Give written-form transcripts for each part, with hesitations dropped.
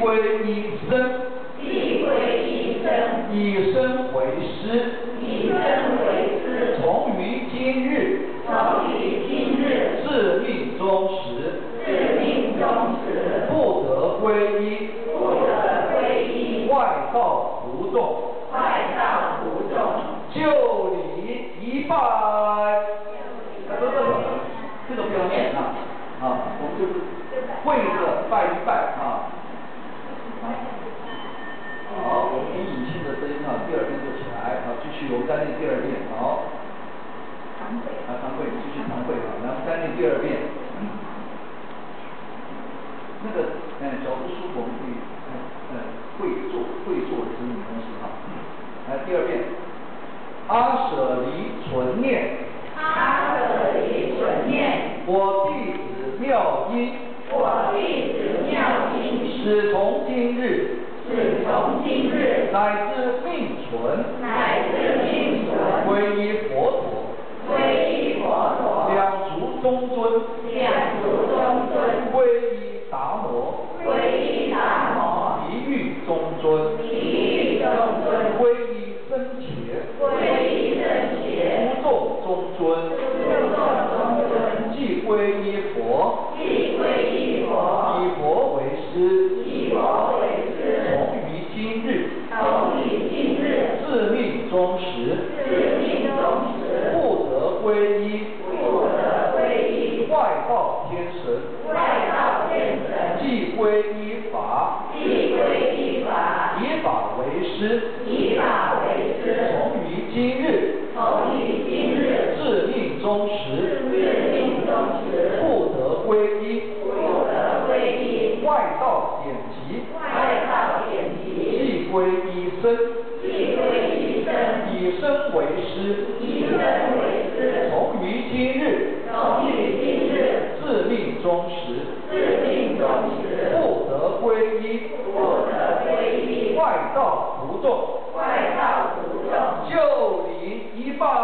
归一生， 即归一生， 以身为师， 以身为师， 从于今日， 从于今日， 自命终始， 自命终始， 不得归依， 不得归依， 外道不动， 外道不动， 就礼一拜。这个不要念啊，我们就是跪着拜一拜啊。好，我们以引磬的声音第二遍就起来，继续我们再念第二遍，好。常会，继续常会然后再念第二遍。那个脚不舒服，我们可以会坐的这种东西来，第二遍。阿舍离存念， 阿舍离存念， 我弟子妙音， 我弟子妙音， 始从今日， 始从今日， 乃至命存， 乃至命存， 皈依佛陀， 皈依佛陀， 两足中尊， 两足中尊， 皈依达摩， 皈依达摩， 一欲中尊， 一欲中尊， 皈依僧伽， 皈依僧伽， 诸众中尊， 诸众中尊， 即皈依佛， 即皈依佛， 以佛为师， 以佛为师， 从于今日， 从于今日， 自命终始， 自命终始， 不得归依， 不得归依， 外道天神， 外道天神， 即归依法， 即归依法， 以法为师， 以法为师， 从于今日， 从于今日， 自命终始， 自命终始， 不得归依， 不得归依， 外道典籍， 外道典籍， 即归依僧， 即归依僧， 以身为师， 以身为师， 从于今日， 从于今日， 自命终始， 自命终始， 不得归依， 不得归依， 外道不动， 外道不动， 就礼一拜。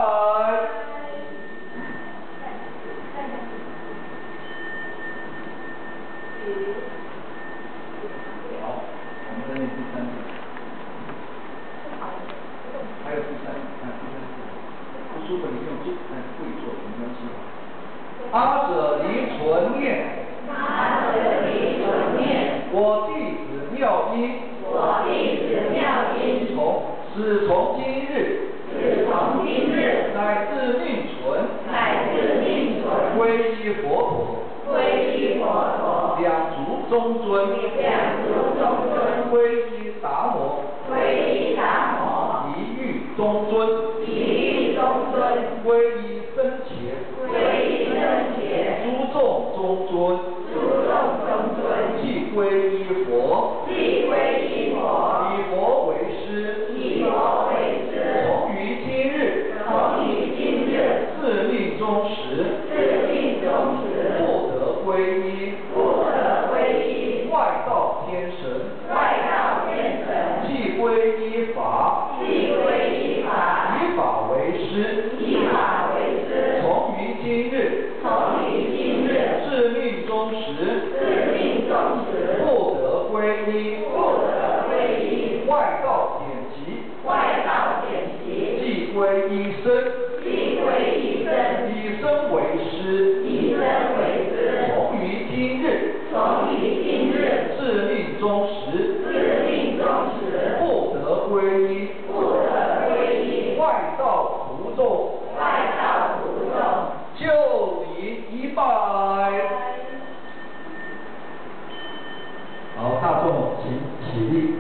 好，我们再念第三遍。还有第三遍，不舒服你用跪坐没关系。阿舍离存念， 阿舍离存念， 我弟子妙音， 我弟子妙音， 始从今日， 始从今日， 乃至命存， 乃至命存， 皈依佛陀， 皈依佛陀， 两足中尊， 两足中尊， 皈依达摩， 皈依达摩， 一欲中尊， 一欲中尊， 皈依僧伽， 皈依僧伽， 诸众中尊， 诸众中尊， 即皈依佛， 即皈依佛， 以佛为师， 以佛为师， 从于今日， 从于今日， 自命终始， 自命终始， 不得归依， 不得归依， 外道天神， 外道天神， 即归依法， 即归依法， 以法为师， 以法为师， 从于今日， 从于今日， 自命终始， 自命终始， 不得归依， 不得归依， 外道典籍， 外道典籍， 即归依僧， 即归依僧， 以身为师， 以身为师， 从于今日， 从于今日， 自命终始， 自命终始， 不得归依， 不得归依， 外道不动， 外道不动， 就礼一拜。好，大众请起立。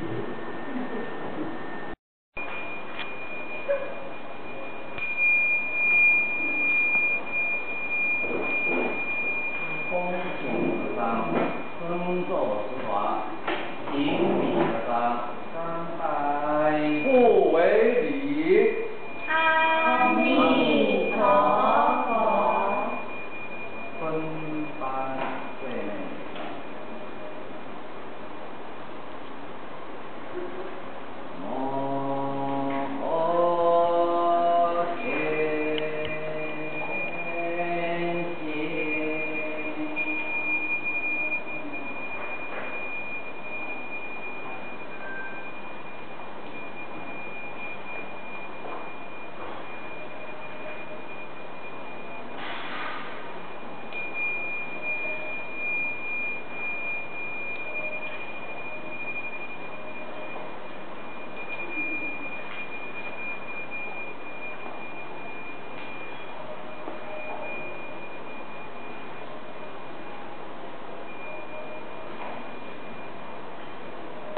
恭敬而上，尊坐之华，顶礼而上，三拜。 不为礼。 阿弥陀佛。 分班对内。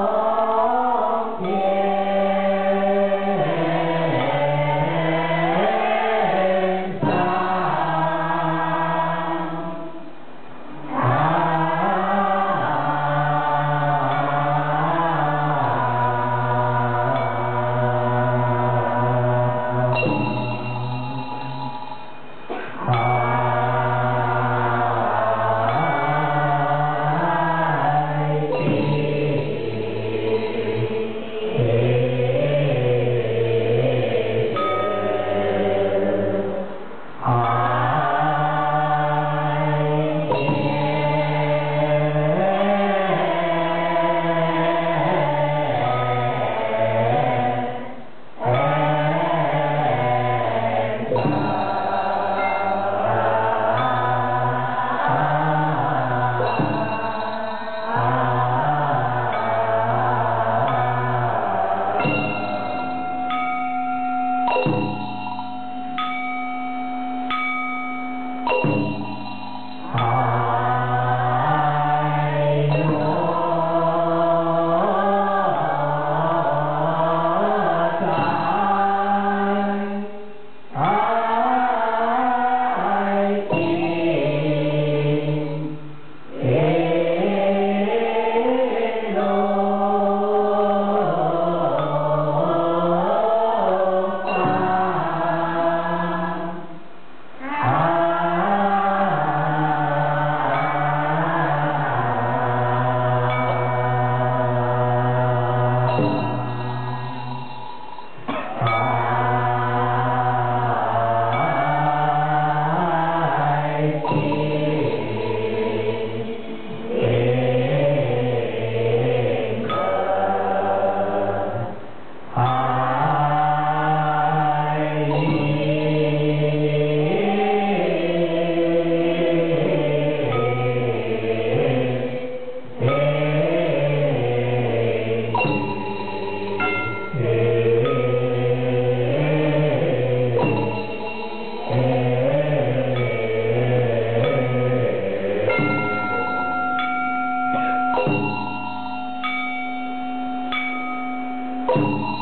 Thank you.